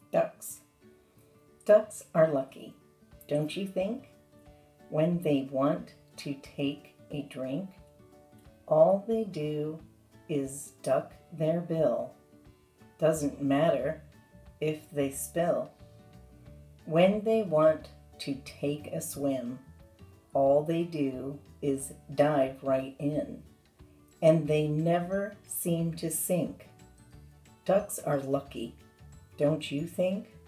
Ducks. Ducks are lucky, don't you think? When they want to take a drink, all they do is duck their bill. Doesn't matter if they spill. When they want to take a swim, all they do is dive right in, and they never seem to sink. Ducks are lucky, don't you think?